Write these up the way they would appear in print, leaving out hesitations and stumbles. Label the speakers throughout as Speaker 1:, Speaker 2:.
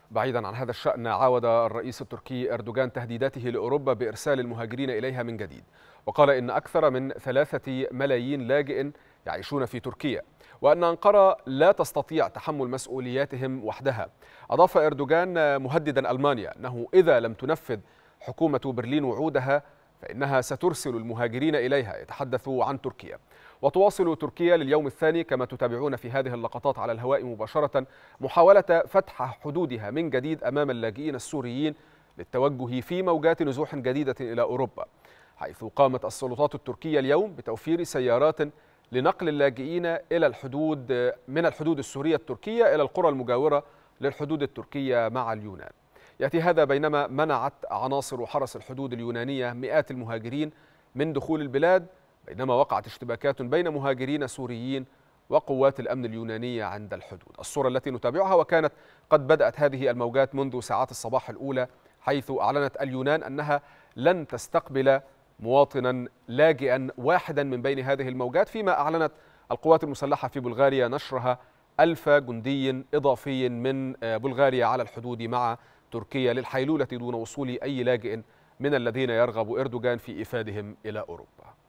Speaker 1: بعيدا عن هذا الشأن، عاود الرئيس التركي أردوغان تهديداته لأوروبا بإرسال المهاجرين إليها من جديد، وقال إن أكثر من 3 ملايين لاجئ يعيشون في تركيا، وأن أنقرة لا تستطيع تحمل مسؤولياتهم وحدها. أضاف أردوغان مهددا ألمانيا أنه إذا لم تنفذ حكومة برلين وعودها فإنها سترسل المهاجرين إليها. يتحدث عن تركيا. وتواصل تركيا لليوم الثاني كما تتابعون في هذه اللقطات على الهواء مباشرة محاولة فتح حدودها من جديد أمام اللاجئين السوريين للتوجه في موجات نزوح جديدة إلى أوروبا، حيث قامت السلطات التركية اليوم بتوفير سيارات لنقل اللاجئين إلى الحدود من الحدود السورية التركية إلى القرى المجاورة للحدود التركية مع اليونان. يأتي هذا بينما منعت عناصر حرس الحدود اليونانية مئات المهاجرين من دخول البلاد، بينما وقعت اشتباكات بين مهاجرين سوريين وقوات الأمن اليونانية عند الحدود. الصورة التي نتابعها، وكانت قد بدأت هذه الموجات منذ ساعات الصباح الأولى، حيث أعلنت اليونان أنها لن تستقبل مواطنا لاجئا واحدا من بين هذه الموجات، فيما أعلنت القوات المسلحة في بلغاريا نشرها 1000 جندي إضافي من بلغاريا على الحدود مع تركيا للحيلولة دون وصول أي لاجئ من الذين يرغب أردوغان في إيفادهم إلى أوروبا.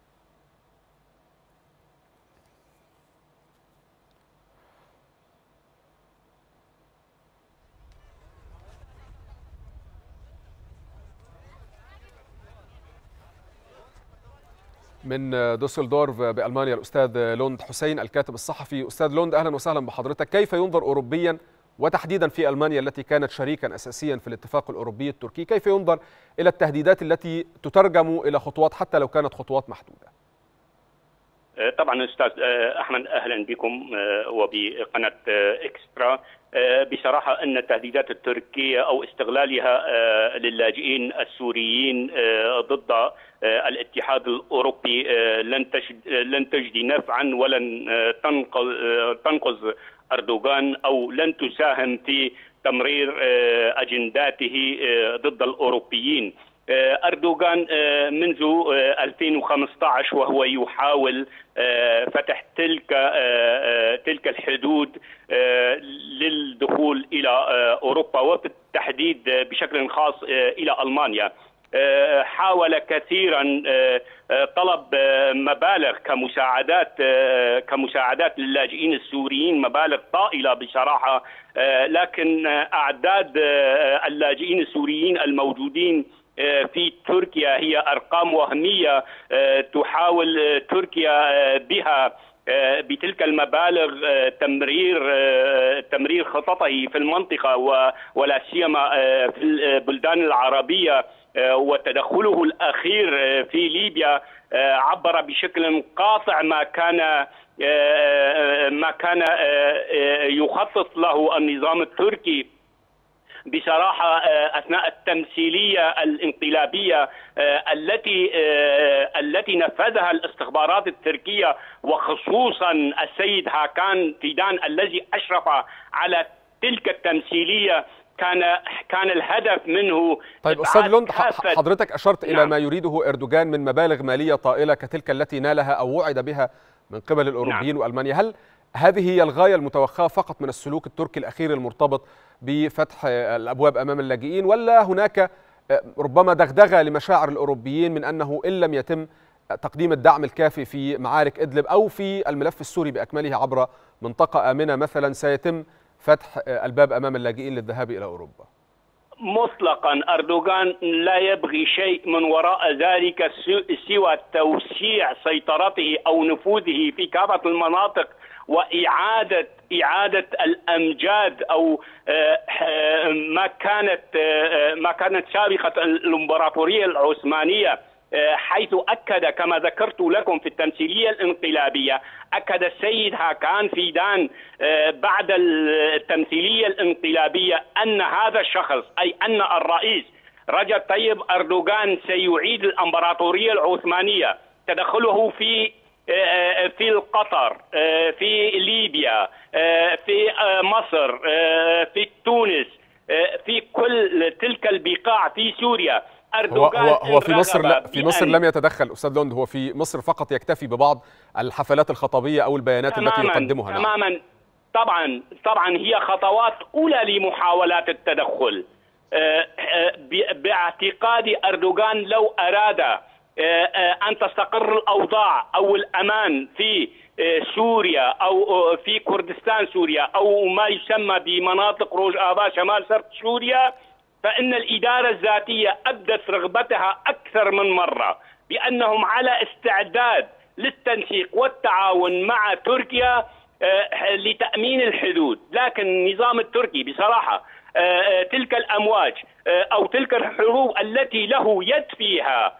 Speaker 1: من دوسلدورف بألمانيا الأستاذ لوند حسين الكاتب الصحفي. أستاذ لوند، أهلا وسهلا بحضرتك. كيف ينظر أوروبيا وتحديدا في ألمانيا التي كانت شريكا أساسيا في الاتفاق الأوروبي التركي، كيف ينظر إلى التهديدات التي تترجم إلى خطوات حتى لو كانت خطوات محدودة؟
Speaker 2: طبعا أستاذ أحمد، أهلا بكم وبقناة إكسترا. بصراحة أن التهديدات التركية أو استغلالها للاجئين السوريين ضد الاتحاد الأوروبي لن تجدي نفعا ولن تنقذ أردوغان أو لن تساهم في تمرير أجنداته ضد الأوروبيين. أردوغان منذ 2015 وهو يحاول فتح تلك الحدود للدخول إلى أوروبا وبالتحديد بشكل خاص إلى ألمانيا. حاول كثيرا طلب مبالغ كمساعدات للاجئين السوريين، مبالغ طائلة بصراحة، لكن أعداد اللاجئين السوريين الموجودين في تركيا هي أرقام وهمية تحاول تركيا بها بتلك المبالغ تمرير خططه في المنطقة ولا سيما في البلدان العربية. وتدخله الأخير في ليبيا عبر بشكل قاطع ما كان يخطط له النظام التركي بصراحة أثناء التمثيلية الانقلابية التي نفذها الاستخبارات التركية، وخصوصا السيد هاكان فيدان الذي أشرف على تلك التمثيلية. كان الهدف منه.
Speaker 1: طيب أستاذ لوند، حضرتك أشرت إلى ما يريده أردوغان من مبالغ مالية طائلة كتلك التي نالها أو وعد بها من قبل الأوروبيين وألمانيا. هل هذه هي الغاية المتوخاة فقط من السلوك التركي الأخير المرتبط بفتح الأبواب أمام اللاجئين، ولا هناك ربما دغدغة لمشاعر الأوروبيين من أنه إن لم يتم تقديم الدعم الكافي في معارك إدلب أو في الملف السوري بأكمله عبر منطقة آمنة مثلا سيتم فتح الباب أمام اللاجئين للذهاب إلى أوروبا؟
Speaker 2: مطلقا أردوغان لا يبغي شيء من وراء ذلك سوى توسيع سيطرته أو نفوذه في كافة المناطق وإعادة الأمجاد أو ما كانت سابقة الإمبراطورية العثمانية، حيث أكد كما ذكرت لكم في التمثيلية الانقلابية، أكد السيد هاكان فيدان بعد التمثيلية الانقلابية أن هذا الشخص أي أن الرئيس رجب طيب أردوغان سيعيد الإمبراطورية العثمانية. تدخله في قطر، في ليبيا، في مصر، في تونس، في كل تلك البقاع، في سوريا.
Speaker 1: هو في مصر لم يتدخل أستاذ لوند، هو في مصر فقط يكتفي ببعض الحفلات الخطابية أو البيانات التي يقدمها.
Speaker 2: طبعا هي خطوات أولى لمحاولات التدخل. باعتقاد أردوغان لو أراد أن تستقر الأوضاع أو الأمان في سوريا أو في كردستان سوريا أو ما يسمى بمناطق روجافا شمال شرق سوريا، فإن الإدارة الذاتية أبدت رغبتها أكثر من مرة بأنهم على استعداد للتنسيق والتعاون مع تركيا لتأمين الحدود. لكن النظام التركي بصراحة تلك الأمواج أو تلك الحروب التي له يد فيها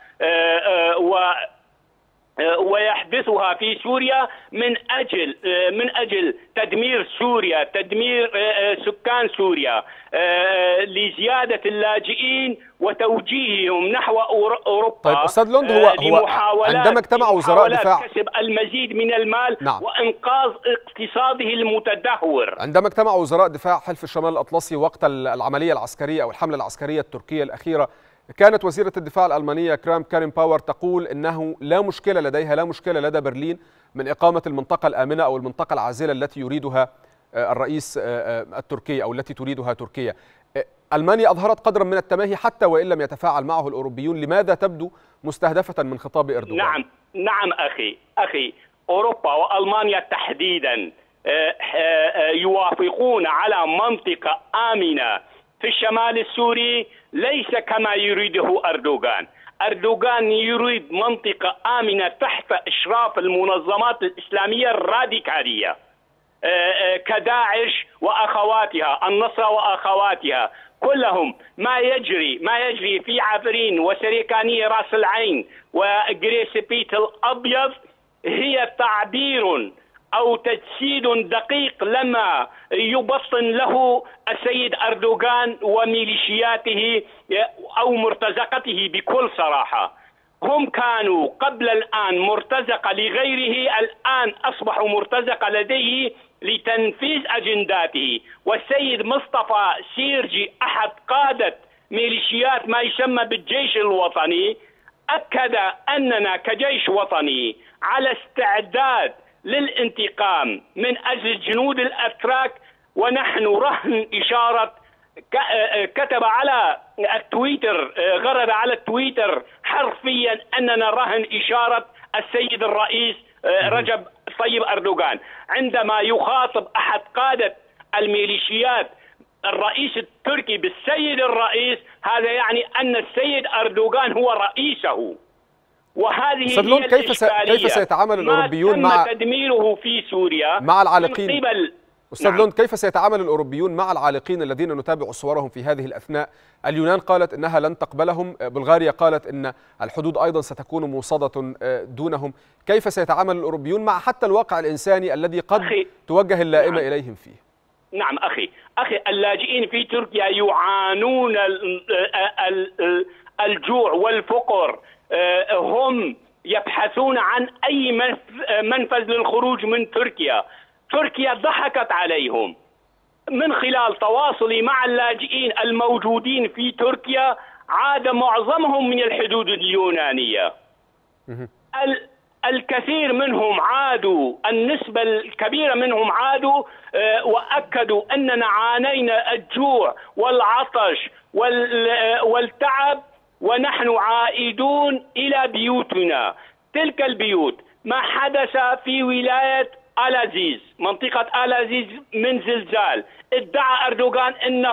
Speaker 2: ويحدثها في سوريا من أجل تدمير سوريا، تدمير سكان سوريا، لزيادة اللاجئين وتوجيههم نحو أوروبا.
Speaker 1: طيب أستاذ لوند، هو عندما اجتمع وزراء دفاع
Speaker 2: كسب المزيد من المال
Speaker 1: نعم.
Speaker 2: وإنقاذ اقتصاده المتدهور،
Speaker 1: عندما اجتمع وزراء دفاع حلف الشمال الأطلسي وقت العملية العسكرية أو الحملة العسكرية التركية الأخيرة، كانت وزيرة الدفاع الألمانية كارين باور تقول إنه لا مشكلة لديها، لا مشكلة لدى برلين من إقامة المنطقة الآمنة أو المنطقة العازلة التي يريدها الرئيس التركي أو التي تريدها تركيا. ألمانيا أظهرت قدرا من التماهي حتى وإن لم يتفاعل معه الأوروبيون. لماذا تبدو مستهدفة من خطاب أردوغان؟
Speaker 2: نعم أخي، أوروبا وألمانيا تحديدا يوافقون على منطقة آمنة في الشمال السوري، ليس كما يريده أردوغان. أردوغان يريد منطقة آمنة تحت إشراف المنظمات الإسلامية الراديكالية كداعش وأخواتها، النصرة وأخواتها، كلهم ما يجري في عفرين وسريكانية راس العين وجريسبيت الأبيض هي تعبير أو تجسيد دقيق لما يبطن له السيد أردوغان وميليشياته أو مرتزقته. بكل صراحة هم كانوا قبل الآن مرتزقة لغيره، الآن أصبحوا مرتزقة لديه لتنفيذ أجنداته. والسيد مصطفى سيرجي أحد قادة ميليشيات ما يسمى بالجيش الوطني أكد أننا كجيش وطني على استعداد للانتقام من أجل الجنود الأتراك، ونحن رهن إشارة كتب على التويتر، غرد على التويتر حرفيا أننا رهن إشارة السيد الرئيس رجب طيب أردوغان عندما يخاطب أحد قادة الميليشيات الرئيس التركي بالسيد الرئيس، هذا يعني أن السيد أردوغان هو رئيسه. وهذه هي
Speaker 1: كيف سيتعامل الأوروبيون مع
Speaker 2: تدميره في سوريا
Speaker 1: مع العالقين؟
Speaker 2: من قبل
Speaker 1: أستاذ لوند، كيف سيتعامل الأوروبيون مع العالقين الذين نتابع صورهم في هذه الأثناء؟ اليونان قالت إنها لن تقبلهم، بلغاريا قالت إن الحدود أيضا ستكون موصدة دونهم. كيف سيتعامل الأوروبيون مع حتى الواقع الإنساني الذي قد توجه اللائمة إليهم فيه؟
Speaker 2: نعم أخي، اللاجئين في تركيا يعانون الجوع والفقر، هم يبحثون عن أي منفذ للخروج من تركيا. تركيا ضحكت عليهم. من خلال تواصلي مع اللاجئين الموجودين في تركيا عاد معظمهم من الحدود اليونانية. الكثير منهم عادوا، النسبة الكبيرة منهم عادوا وأكدوا أننا عانينا الجوع والعطش والتعب ونحن عائدون إلى بيوتنا. تلك البيوت ما حدث في ولاية آلازيز، منطقة آلازيز من زلزال، ادعى أردوغان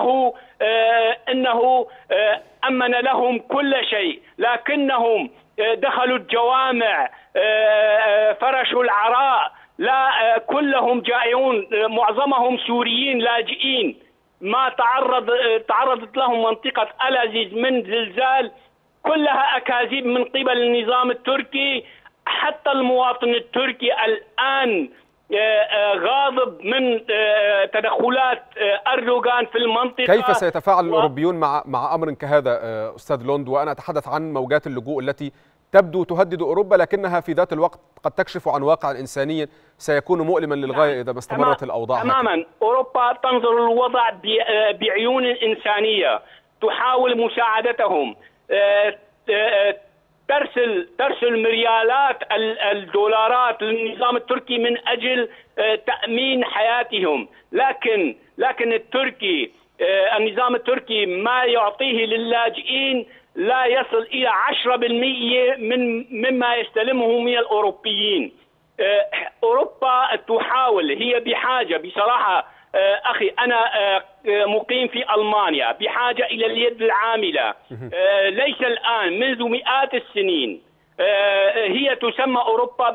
Speaker 2: أنه أمن لهم كل شيء، لكنهم دخلوا الجوامع، فرشوا العراء، لا كلهم جائعون، معظمهم سوريين لاجئين. ما تعرضت لهم منطقة آلازيز من زلزال كلها أكاذيب من قبل النظام التركي. حتى المواطن التركي الآن غاضب من تدخلات أردوغان في المنطقة.
Speaker 1: كيف سيتفاعل الأوروبيون مع أمر كهذا أستاذ لوند؟ وأنا أتحدث عن موجات اللجوء التي تبدو تهدد أوروبا، لكنها في ذات الوقت قد تكشف عن واقع إنساني سيكون مؤلما للغاية إذا ما استمرت الأوضاع.
Speaker 2: تماما، أوروبا تنظر الوضع بعيون إنسانية، تحاول مساعدتهم، ترسل مليارات الدولارات للنظام التركي من أجل تأمين حياتهم، لكن النظام التركي ما يعطيه للاجئين لا يصل إلى 10% مما يستلمه من الأوروبيين. أوروبا تحاول، هي بحاجة بصراحة أخي، أنا مقيم في ألمانيا، بحاجة إلى اليد العاملة، ليس الآن، منذ مئات السنين. هي تسمى أوروبا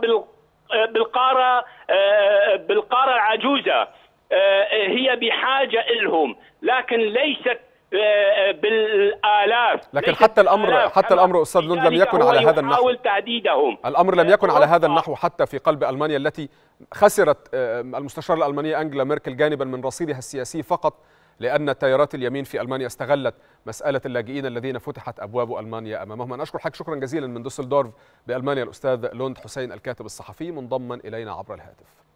Speaker 2: بالقارة العجوزة، هي بحاجة لهم، لكن ليست بالآلاف.
Speaker 1: لكن حتى الأمر أستاذ لوند لم يكن على هذا النحو.
Speaker 2: يحاول تهديدهم.
Speaker 1: الأمر لم يكن على هذا النحو حتى في قلب ألمانيا التي خسرت المستشارة الألمانية أنجلا ميركل جانبا من رصيدها السياسي فقط لأن تيارات اليمين في ألمانيا استغلت مسألة اللاجئين الذين فتحت أبواب ألمانيا أمامهم. أنا أشكر حضرتك شكرا جزيلا من دوسلدورف بألمانيا الأستاذ لوند حسين الكاتب الصحفي منضما إلينا عبر الهاتف.